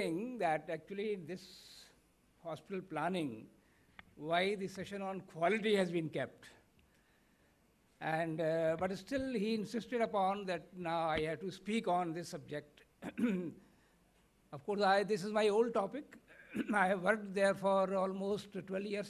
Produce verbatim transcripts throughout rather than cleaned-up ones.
wondering that actually in this hospital planning, why the session on quality has been kept. And, uh, but still he insisted upon that now I have to speak on this subject. Of course, I, this is my old topic. I have worked there for almost twelve years.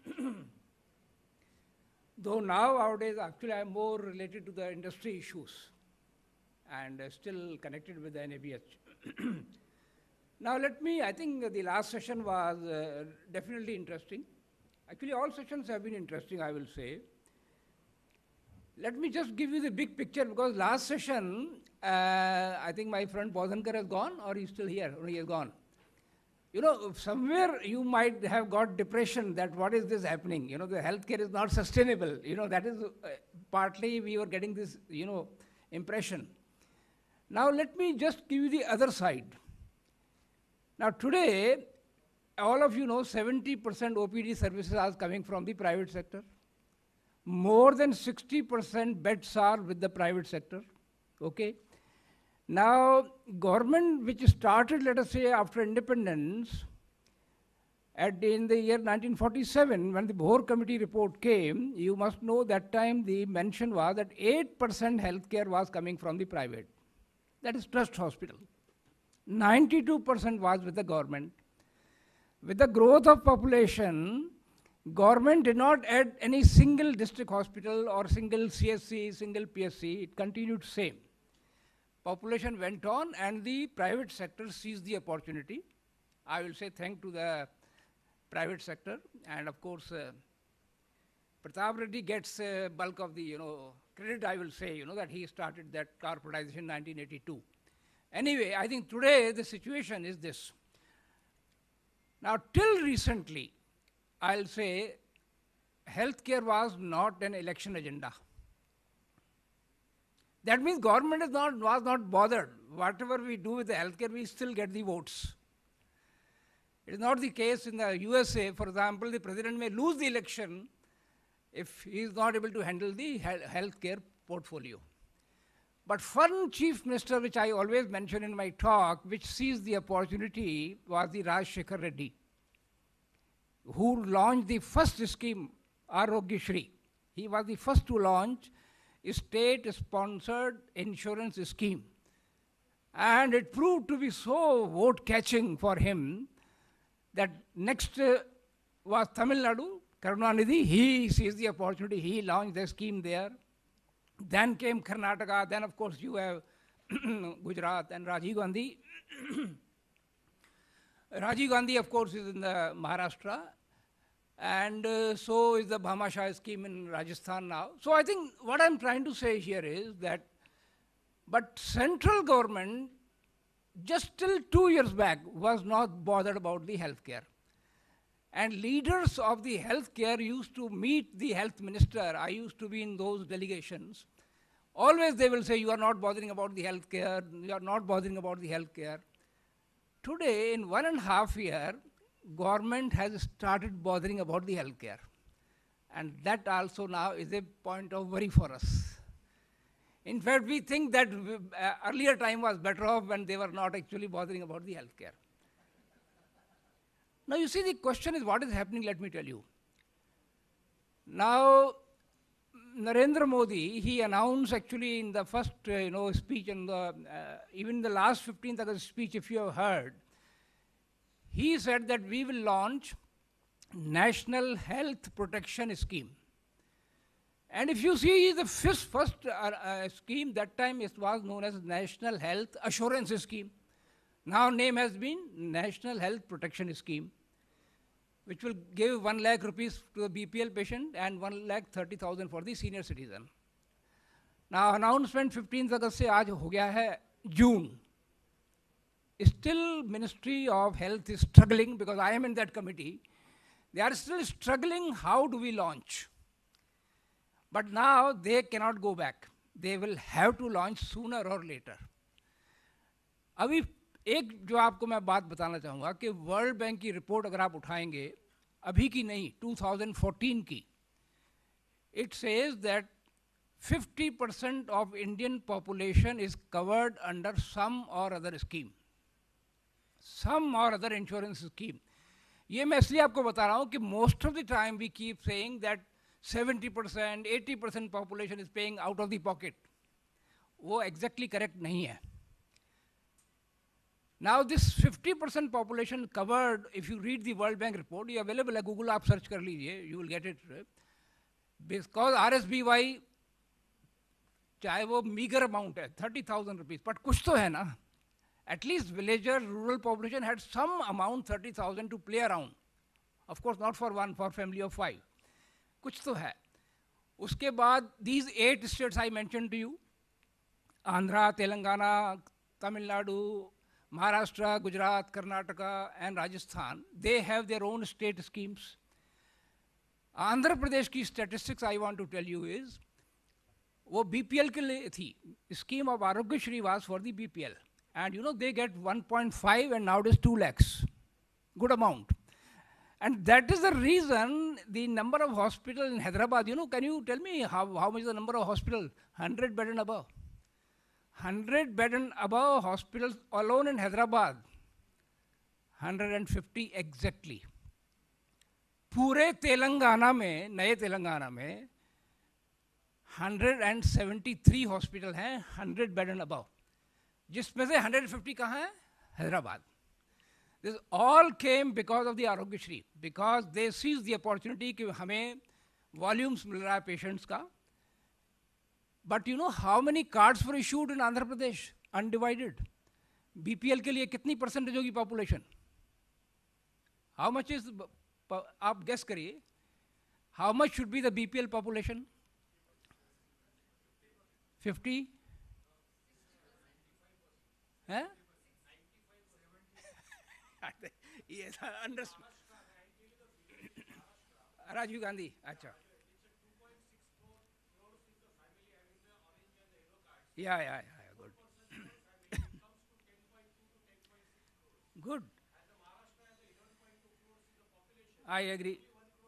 Though now, nowadays, actually I am more related to the industry issues and uh, still connected with the N A B H. Now let me, I think the last session was uh, definitely interesting. Actually, all sessions have been interesting, I will say. Let me just give you the big picture, because last session, uh, I think my friend Bozankar has gone, or he's still here, or he has gone. You know, somewhere you might have got depression that what is this happening? You know, the healthcare is not sustainable. You know, that is uh, partly we were getting this, you know, impression. Now let me just give you the other side. Now today, all of you know seventy percent O P D services are coming from the private sector. More than sixty percent beds are with the private sector, okay? Now, government which started, let us say, after independence, at the, in the year nineteen forty-seven, when the Bohr Committee report came, you must know that time the mention was that eight percent healthcare was coming from the private. That is trust hospital. ninety-two percent was with the government. With the growth of population, government did not add any single district hospital or single C S C, single P S C. It continued same. Population went on and the private sector seized the opportunity. I will say thank to the private sector, and of course, uh, Pratap Reddy gets uh, bulk of the, you know, credit, I will say, you know, that he started that corporatization in nineteen eighty-two. Anyway, I think today the situation is this. Now, till recently, I'll say healthcare was not an election agenda. That means government is not, was not bothered. Whatever we do with the healthcare, we still get the votes. It is not the case in the U S A, for example, the president may lose the election if he is not able to handle the healthcare portfolio. But one chief minister, which I always mention in my talk, which seized the opportunity, was the Rajshekhar Reddy, who launched the first scheme, Arogya Shri. He was the first to launch a state-sponsored insurance scheme. And it proved to be so vote-catching for him that next uh, was Tamil Nadu, Karunanidhi. He seized the opportunity, he launched the scheme there. Then came Karnataka, then of course you have Gujarat and Rajiv Gandhi. Rajiv Gandhi, of course, is in the Maharashtra, and uh, so is the Bhamashah scheme in Rajasthan now. So I think what I'm trying to say here is that, but central government just till two years back was not bothered about the healthcare. And leaders of the healthcare used to meet the health minister. I used to be in those delegations. Always they will say, you are not bothering about the healthcare, you are not bothering about the healthcare. Today, in one and a half year, government has started bothering about the healthcare. And that also now is a point of worry for us. In fact, we think that uh, earlier time was better off when they were not actually bothering about the healthcare. Now you see, the question is what is happening, let me tell you. Now, Narendra Modi, he announced actually in the first uh, you know, speech, and uh, even the last fifteenth August speech, if you have heard, he said that we will launch National Health Protection Scheme. And if you see the first, first uh, uh, scheme, that time it was known as National Health Assurance Scheme. Now name has been National Health Protection Scheme, which will give one lakh rupees to the B P L patient and one lakh thirty thousand for the senior citizen. Now announcement fifteenth August se aaj ho gaya hai June. Still Ministry of Health is struggling, because I am in that committee. They are still struggling, how do we launch? But now they cannot go back. They will have to launch sooner or later. अभी एक जो आपको मैं बात बताना चाहूँगा कि world bank की रिपोर्ट अगर आप उठाएंगे, अभी की नहीं, two thousand fourteen की, it says that fifty percent of Indian population is covered under some or other scheme. some or other insurance scheme. ये मैं इसलिए आपको बता रहा हूँ कि most of the time we keep saying that seventy percent, eighty percent population is paying out of the pocket. वो exactly correct नहीं है. Now this fifty percent population covered, if you read the World Bank report, ये available है, Google आप search कर लीजिए, you will get it. Because R S B Y, चाहे वो meager amount है, thirty thousand rupees, but कुछ तो है ना. At least villager, rural population had some amount, thirty thousand, to play around. Of course, not for one, for family of five. कुछ तो है. उसके बाद, these eight states I mentioned to you, Andhra, Telangana, Tamil Nadu, Maharashtra, Gujarat, Karnataka, and Rajasthan, they have their own state schemes. Andhra Pradesh की statistics I want to tell you is, वो B P L के लिए थी. Scheme of Arogya Shri was for the B P L. And you know, they get one point five and nowadays two lakhs. Good amount. And that is the reason the number of hospitals in Hyderabad, you know, can you tell me how, how much is the number of hospitals? one hundred bed and above. one hundred bed and above hospitals alone in Hyderabad. one hundred fifty exactly. पूरे तेलंगाना में, नए तेलंगाना में one hundred seventy-three hospitals हैं, one hundred bed and above. जिसमें से one hundred fifty कहाँ है? Hyderabad. This all came because of the Arogya Shri, because they seized the opportunity कि हमें volumes मिल रहा है patients का. But you know how many cards were issued in Andhra Pradesh? Undivided. B P L के लिए कितनी percentage होगी population? How much is, आप guess करिए, how much should be the B P L population? fifty? Huh? Yes, understood. Rajiv Gandhi, acha. Yeah, yeah, yeah, good. Good. I agree.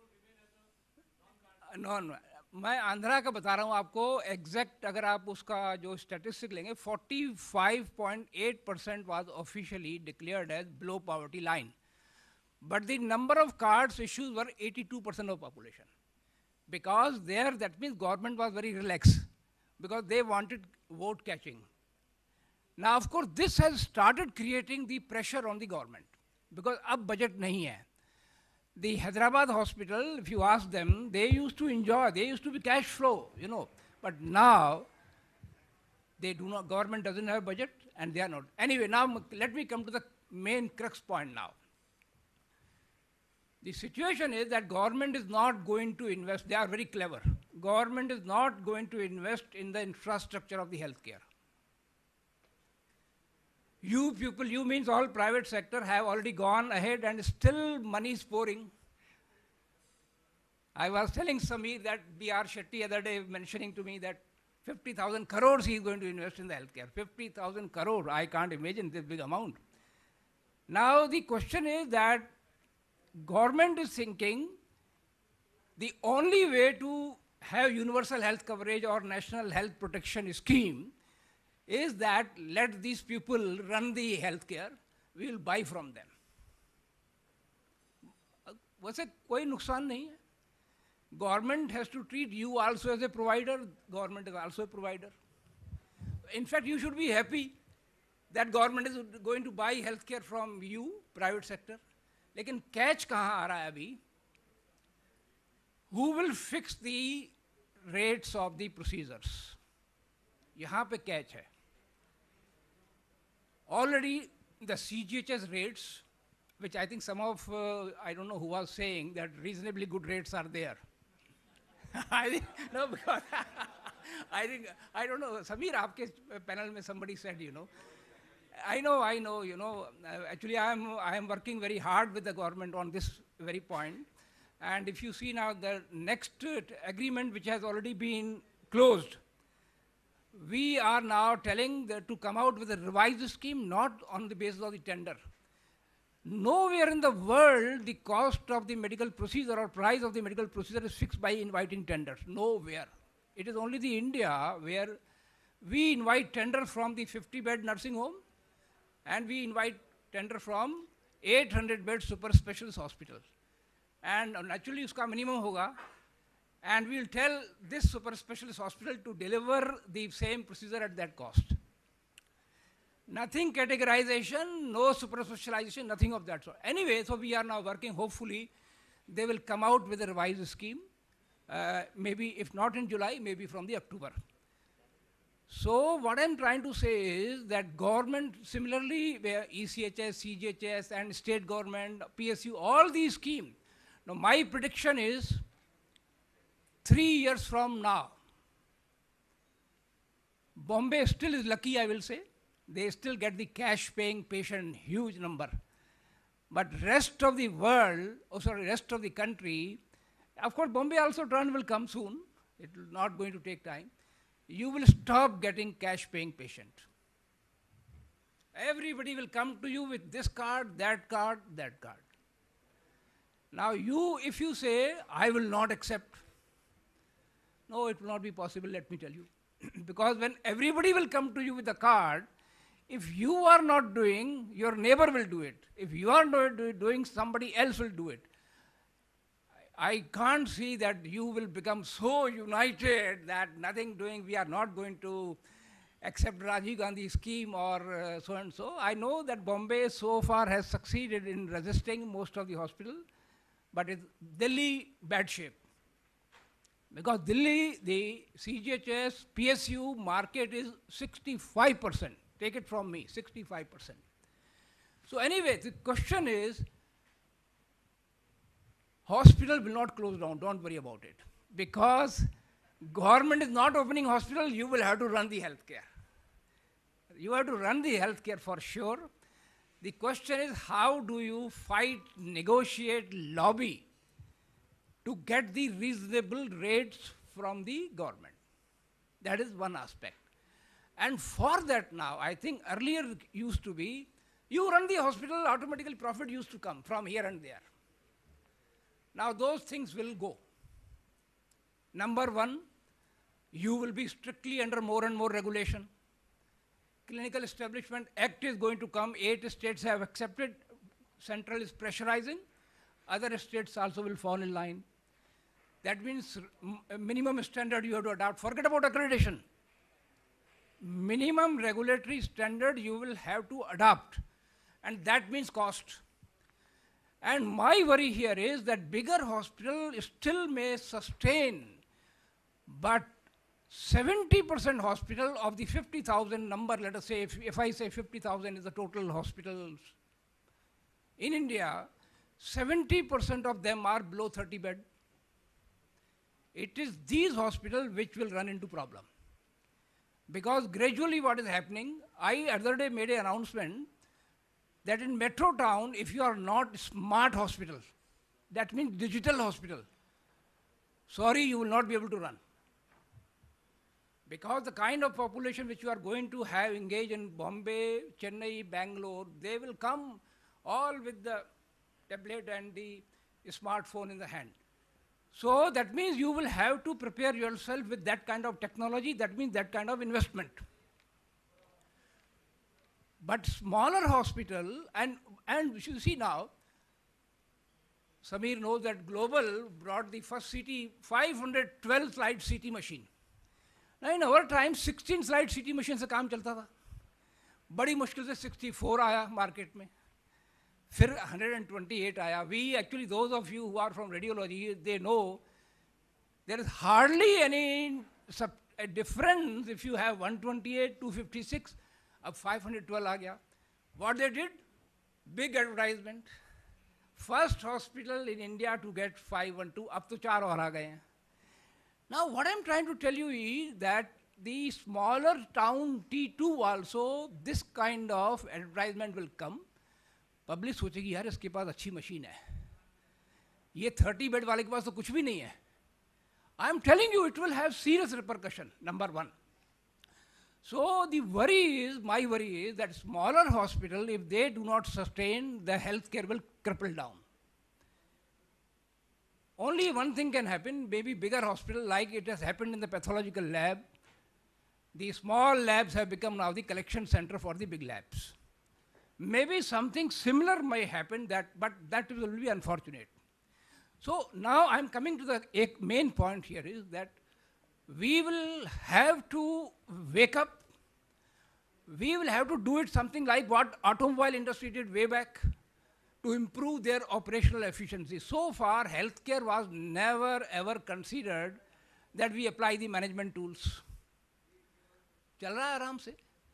No, no. मैं आंध्रा का बता रहा हूँ आपको exact. अगर आप उसका जो स्टैटिस्टिक लेंगे, forty-five point eight percent was officially declared as below poverty line, but the number of cards issued were eighty-two percent of population, because there, that means government was very relaxed because they wanted vote catching. Now of course this has started creating the pressure on the government because अब budget नहीं है. The Hyderabad hospital, if you ask them, they used to enjoy, they used to be cash flow, you know. But now, they do not, government doesn't have budget and they are not. Anyway, now let me come to the main crux point now. The situation is that government is not going to invest, they are very clever. Government is not going to invest in the infrastructure of the healthcare. You people, you means all private sector have already gone ahead and still money is pouring. I was telling Sameer that B R Shetty other day mentioning to me that fifty thousand crores he is going to invest in the healthcare. fifty thousand crores, I can't imagine this big amount. Now the question is that government is thinking the only way to have universal health coverage or national health protection scheme is that let these people run the healthcare, we will buy from them. वैसे कोई नुकसान नहीं है. Government has to treat you also as a provider, government is also a provider. In fact, you should be happy that government is going to buy healthcare from you, private sector. लेकिन catch कहाँ आ रहा है अभी? Who will fix the rates of the procedures? यहाँ पे catch है. Already the C G H S rates, which I think some of, uh, I don't know who was saying that reasonably good rates are there. I think, no, because I think, I don't know, Sameer, aapke panel mein somebody said, you know, I know, I know, you know, uh, actually I am, I am working very hard with the government on this very point. And if you see now the next uh, agreement which has already been closed, we are now telling that to come out with a revised scheme, not on the basis of the tender. Nowhere in the world the cost of the medical procedure or price of the medical procedure is fixed by inviting tenders. Nowhere. It is only the India where we invite tender from the fifty bed nursing home and we invite tender from eight hundred bed super specialist hospital. And naturally, uska minimum hoga. And we will tell this super specialist hospital to deliver the same procedure at that cost. Nothing categorization, no super specialization, nothing of that sort. Anyway, so we are now working, hopefully, they will come out with a revised scheme, uh, maybe if not in July, maybe from the October. So what I'm trying to say is that government, similarly, where E C H S, C G H S, and state government, P S U, all these schemes. Now my prediction is three years from now, Bombay still is lucky, I will say. They still get the cash paying patient, huge number. But rest of the world, oh sorry, rest of the country, of course Bombay also turn will come soon. It will not going to take time. You will stop getting cash paying patient. Everybody will come to you with this card, that card, that card. Now you, if you say, I will not accept, no, it will not be possible, let me tell you. Because when everybody will come to you with a card, if you are not doing, your neighbor will do it. If you are not doing, somebody else will do it. I can't see that you will become so united that nothing doing, we are not going to accept Rajiv Gandhi scheme or uh, so and so. I know that Bombay so far has succeeded in resisting most of the hospital, but it's Delhi bad shape. Because Delhi, the C G H S, P S U market is sixty-five percent. Take it from me, sixty-five percent. So anyway, the question is, hospital will not close down, don't worry about it. Because government is not opening hospital, you will have to run the healthcare. You have to run the healthcare for sure. The question is, how do you fight, negotiate, lobby to get the reasonable rates from the government? That is one aspect. And for that now, I think earlier used to be, you run the hospital, automatically profit used to come from here and there. Now those things will go. Number one, you will be strictly under more and more regulation. Clinical Establishment Act is going to come, eight states have accepted, central is pressurizing, other states also will fall in line. That means minimum standard you have to adopt, forget about accreditation. Minimum regulatory standard you will have to adopt, and that means cost. And my worry here is that bigger hospital still may sustain, but seventy percent hospital of the fifty thousand number, let us say, if, if I say fifty thousand is the total hospitals in India, seventy percent of them are below thirty bed. It is these hospitals which will run into problem. Because gradually what is happening, I other day made an announcement that in metro town, if you are not smart hospital, that means digital hospital, sorry, you will not be able to run. Because the kind of population which you are going to have engaged in Bombay, Chennai, Bangalore, they will come all with the tablet and the smartphone in the hand. So that means you will have to prepare yourself with that kind of technology, that means that kind of investment. But smaller hospital, and, and you see now, Samir knows that Global brought the first C T, five hundred twelve slide C T machine. Now in our time, sixteen slide C T machine से काम चलता था. बड़ी मुश्किल से sixty-four आया market में. फिर one hundred twenty-eight आया. We actually, those of you who are from radiology, they know there is hardly any sub, a difference if you have one twenty-eight, two fifty-six, अब five hundred twelve आ गया. What they did? Big advertisement. First hospital in India to get five one two, अब तो चार और आ गए हैं. Now what I'm trying to tell you is that the smaller town T two also, this kind of advertisement will come. Public सोचेगी यार इसके पास अच्छी machine है. ये thirty बेड वाले के पास तो कुछ भी नहीं है. I am telling you, it will have serious repercussion, number one. So the worry is, my worry is that smaller hospital, if they do not sustain, the healthcare will cripple down. Only one thing can happen, maybe bigger hospital like it has happened in the pathological lab. The small labs have become now the collection center for the big labs. maybe something similar may happen, that, but that will be unfortunate. So now I'm coming to the main point here is that we will have to wake up. We will have to do it something like what automobile industry did way back to improve their operational efficiency. So far, healthcare was never ever considered that we apply the management tools. Chal raha hai aaram se.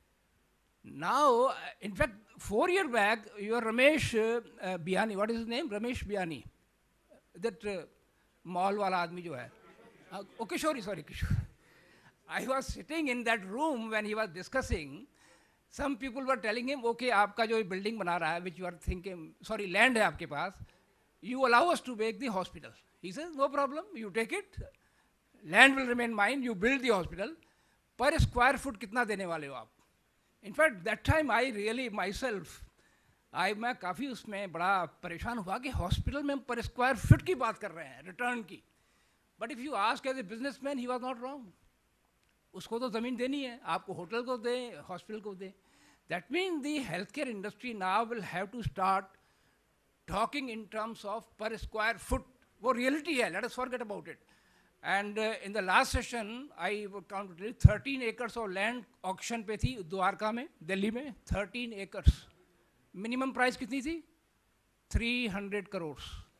Now, in fact, four years back, your Ramesh uh, uh, Gyani, what is his name? Ramesh Gyani. That uh, mall wala aadmi jo hai. Uh, oh, Kishori, sorry, Kishori. I was sitting in that room when he was discussing. Some people were telling him, okay, आपका जो building बना रहा है, which you are thinking, sorry, land है आपके पास, you allow us to make the hospital. He says, no problem, you take it, land will remain mine, you build the hospital. Per square foot कितना देने वाले हो आप? In fact, that time I really myself, I मैं काफ़ी उसमें बड़ा परेशान हुआ कि hospital में per square foot की बात कर रहे हैं, return की. But if you ask as a businessman, he was not wrong. उसको तो ज़मीन देनी है, आपको होटल को दे, हॉस्पिटल को दे. That means the healthcare industry now will have to start talking in terms of per square foot. वो reality है, let us forget about it. And uh, in the last session, I would count it, thirteen acres of land auction पे थी द्वारका में, दिल्ली में, thirteen acres. Minimum price कितनी थी? three hundred crores.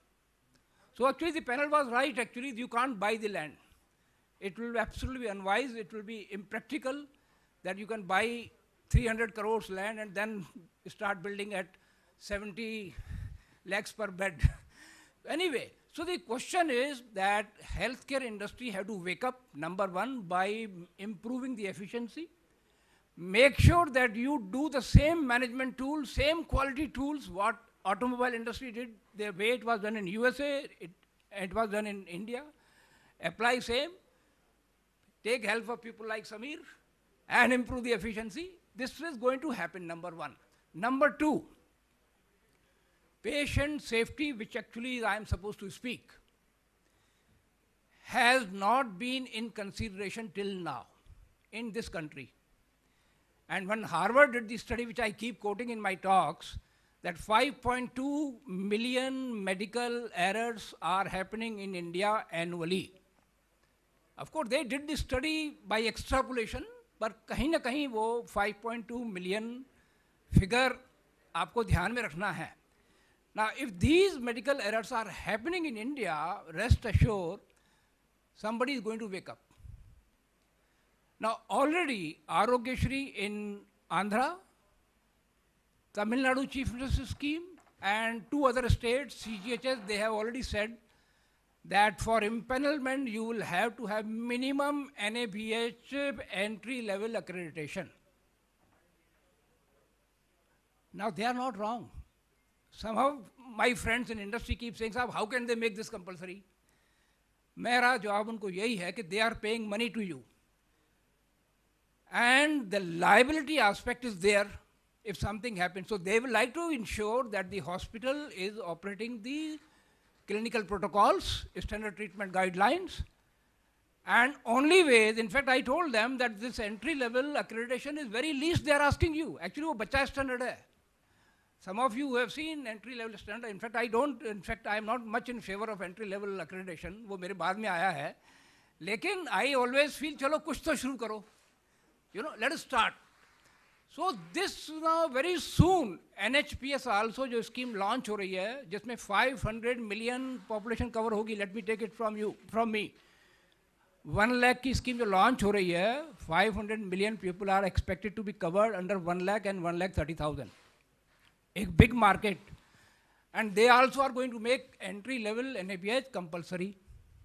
So actually the panel was right, actually you can't buy the land. It will be absolutely unwise, it will be impractical that you can buy three hundred crores land and then start building at seventy lakhs per bed. Anyway, so the question is that healthcare industry have to wake up, number one, by improving the efficiency. Make sure that you do the same management tools, same quality tools, what automobile industry did, the way it was done in U S A, it, it was done in India. Apply same. Take help of people like Samir and improve the efficiency. This is going to happen, number one. Number two, patient safety, which actually I am supposed to speak, has not been in consideration till now in this country. And when Harvard did the study, which I keep quoting in my talks, that five point two million medical errors are happening in India annually. Of course, they did this study by extrapolation, but कहीं ना कहीं वो five point two million figure आपको ध्यान में रखना है. Now, if these medical errors are happening in India, rest assured, somebody is going to wake up. Now, already Arogyashri in Andhra, Tamil Nadu Chief Minister's scheme, and two other states, C G H S, they have already said that for empanelment, you will have to have minimum N A B H entry level accreditation. Now, they are not wrong. Somehow, my friends in industry keep saying, Sahab, how can they make this compulsory? मेरा जवाब उनको यही है कि they are paying money to you. And the liability aspect is there if something happens. So they will like to ensure that the hospital is operating the clinical protocols, standard treatment guidelines, and only ways, in fact, I told them that this entry level accreditation is very least they are asking you. Actually, वो बच्चा standard है. Some of you have seen entry level standard. In fact, I don't, in fact, I am not much in favor of entry level accreditation. वो मेरे बाद में आया है. लेकिन I always feel, चलो कुछ तो शुरू करो. You know, let us start. So this now very soon, N H P S also जो scheme launch हो रही है, जिसमें five hundred million population cover होगी. Let me take it from you, from me. One lakh की scheme जो launch हो रही है, five hundred million people are expected to be covered under one lakh and one lakh thirty thousand. A big market. And they also are going to make entry level N A B H compulsory.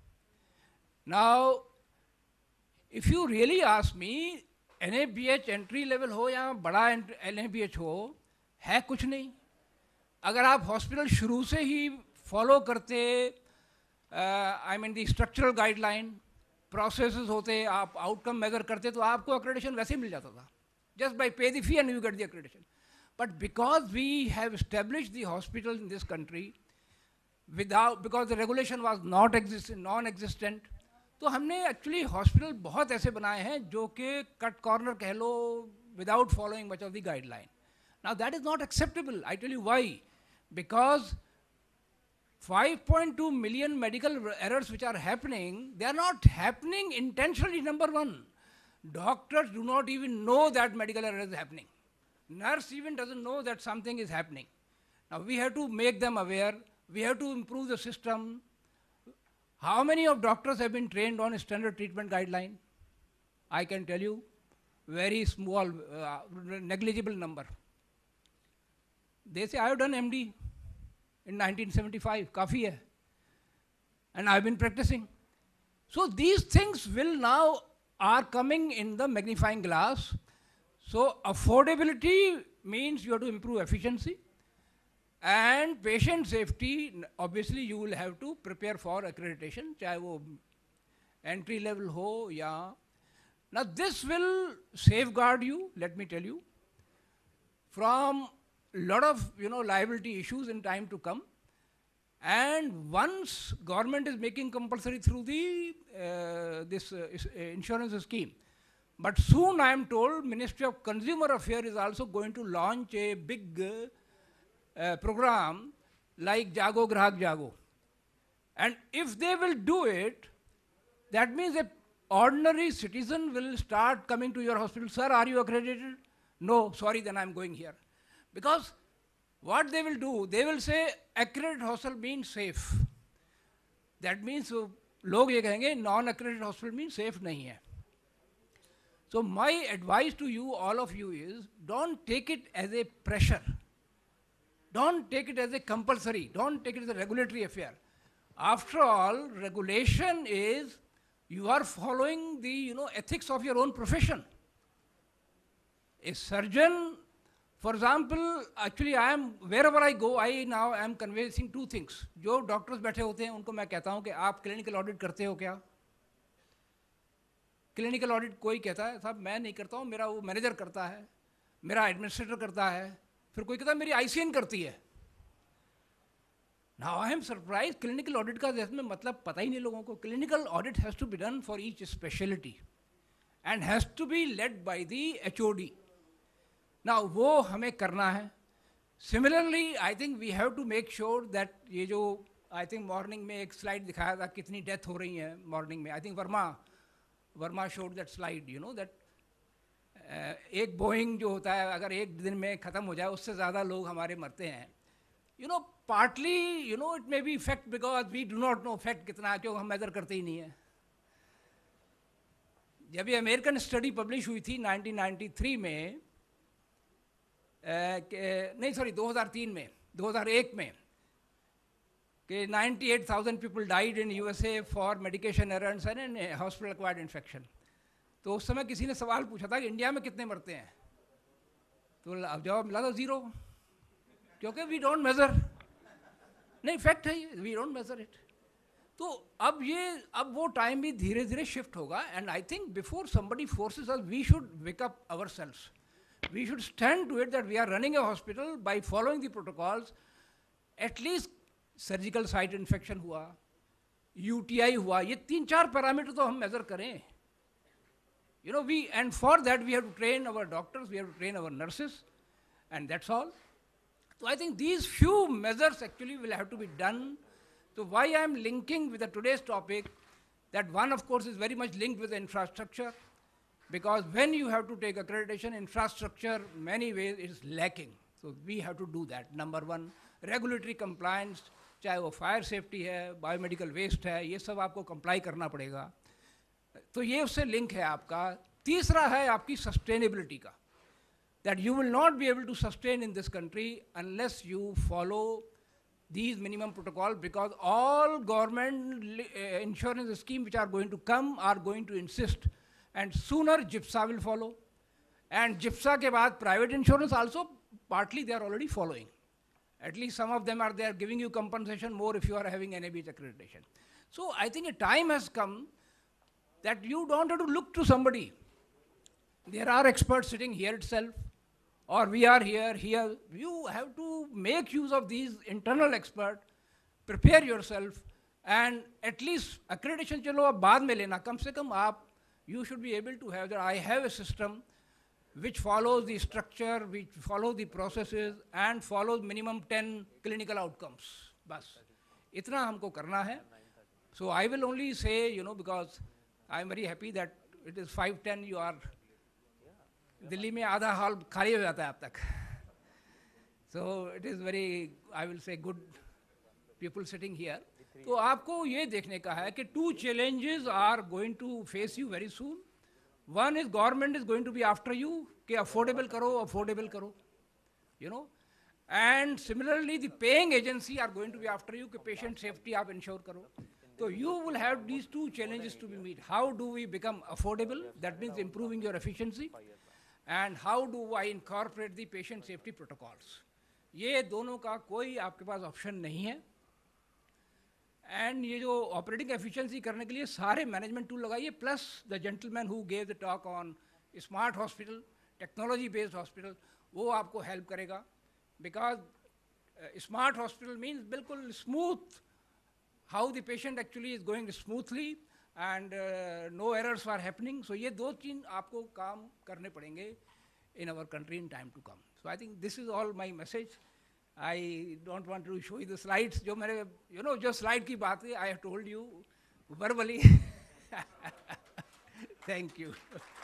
Now, if you really ask me, N A B H entry level हो या बड़ा N A B H हो, है कुछ नहीं. अगर आप hospital शुरू से ही फॉलो करते, I mean the structural guideline, processes होते, आप आउटकम मेजर करते, तो आपको अक्रेडिटेशन वैसे ही मिल जाता था. Just by pay the fee and you get the accreditation. But because we have established the hospitals in this country, without, because the regulation was not exist, non-existent, तो हमने actually hospital बहुत ऐसे बनाए हैं जो कि कट कॉर्नर कह लो, without following much of the guideline. Now that is not acceptable. I tell you why. Because five point two million medical errors which are happening, they are not happening intentionally, number one. Doctors do not even know that medical error is happening. Nurse even doesn't know that something is happening. Now we have to make them aware. We have to improve the system. How many of doctors have been trained on a standard treatment guideline? I can tell you, very small, uh, negligible number. They say, I have done M D in nineteen seventy-five, kafi hai. And I've been practicing. So these things will now are coming in the magnifying glass. So affordability means you have to improve efficiency. And patient safety, obviously you will have to prepare for accreditation, chahe wo entry level ho ya. Now this will safeguard you, let me tell you, from a lot of you know liability issues in time to come. And once government is making compulsory through the uh, this uh, insurance scheme, but soon I am told Ministry of Consumer Affairs is also going to launch a big uh, uh, program like Jago Grahak Jago. And if they will do it, that means a ordinary citizen will start coming to your hospital. Sir, are you accredited? No, sorry, then I am going here. Because what they will do, they will say accredited hospital means safe. That means uh, log ye kahenge non-accredited hospital means safe nahi hai. So my advice to you, all of you, is don't take it as a pressure. Don't take it as a compulsory. Don't take it as a regulatory affair. After all, regulation is you are following the you know ethics of your own profession. A surgeon, for example, actually I am, wherever I go, I now am conveying two things. जो doctors बैठे होते हैं उनको मैं कहता हूँ कि आप clinical audit करते हो क्या? Clinical audit कोई कहता है साहब मैं नहीं करता हूँ, मेरा वो manager करता है, मेरा administrator करता है, फिर कोई कहता है मेरी I C N करती है. Now I am surprised, clinical audit का इसमें मतलब पता ही नहीं लोगों को. Clinical audit has to be done for each specialty and has to be led by the H O D. Now वो हमें करना है. Similarly, I think we have to make sure that ये जो I think morning में एक slide दिखाया था कितनी death हो रही है morning में. I think Verma Verma showed that slide, you know that uh, एक Boeing जो होता है अगर एक दिन में ख़त्म हो जाए उससे ज़्यादा लोग हमारे मरते हैं. You know, partly, you know, it may be fact because we do not know fact कितना है क्योंकि हम measure करते ही नहीं है. जब ये अमेरिकन स्टडी पब्लिश हुई थी nineteen ninety-three में, Uh, नहीं सॉरी दो हज़ार तीन में दो हज़ार एक में कि ninety-eight thousand people died in U S A for medication errors and hospital acquired infection. तो उस समय किसी ने सवाल पूछा था कि इंडिया में कितने मरते हैं, तो अब जवाब मिला था जीरो, क्योंकि वी डोंट मेजर. नहीं फैक्ट है ये, वी डोंट मेजर इट. तो अब ये अब वो टाइम भी धीरे धीरे शिफ्ट होगा. And I think before somebody forces us we should wake up ourselves. We should stand to it that we are running a hospital by following the protocols. At least surgical site infection हुआ, U T I हुआ, ये तीन चार parameter तो हम major करें. You know, we and for that we have to train our doctors, we have to train our nurses, and that's all. So I think these few measures actually will have to be done. So why I am linking with the today's topic, that one of course is very much linked with the infrastructure. Because when you have to take accreditation, infrastructure many ways is lacking. So we have to do that. Number one, regulatory compliance, चाहे वो fire safety है, biomedical waste है, ये सब आपको comply करना पड़ेगा. तो ये उससे link है आपका. तीसरा है आपकी sustainability का. That you will not be able to sustain in this country unless you follow these minimum protocols, because all government uh, insurance schemes which are going to come are going to insist. And sooner G I P S A will follow. And G I P S A के बाद private insurance also, partly they are already following. At least some of them are there giving you compensation more if you are having N A B H accreditation. So I think a time has come that you don't have to look to somebody. There are experts sitting here itself, or we are here, here. You have to make use of these internal experts, prepare yourself, and at least accreditation चलो आप बाद में लेना, कम से कम आप you should be able to have that. I have a system which follows the structure, which follows the processes, and follows minimum ten clinical outcomes. बस इतना हमको करना है. So I will only say, you know, because I am very happy that it is five ten. You are Delhi में आधा hall खाली हो जाता है अब तक. So it is very, I will say, good people sitting here. तो आपको ये देखने का है कि two challenges are going to face you very soon. One is government is going to be after you कि affordable करो, affordable करो, you know. And similarly, the paying agency are going to be after you कि patient safety आप ensure करो. So you will have these two challenges to be met. How do we become affordable? That means improving your efficiency. And how do I incorporate the patient safety protocols? ये दोनों का कोई आपके पास option नहीं है. And ये जो operating efficiency करने के लिए सारे मैनेजमेंट टूल लगाइए, plus the gentleman who gave the talk on smart hospital, technology based hospital, वो आपको हेल्प करेगा. बिकॉज स्मार्ट हॉस्पिटल मीन्स बिल्कुल smooth, how the patient actually is going smoothly and no errors are happening. So ये दो चीज आपको काम करने पड़ेंगे in our country in time to come. So I think this is all my message. I don't want to show you the slides. जो मेरे, you know, जो slide की बात है, I have told you verbally. Thank you.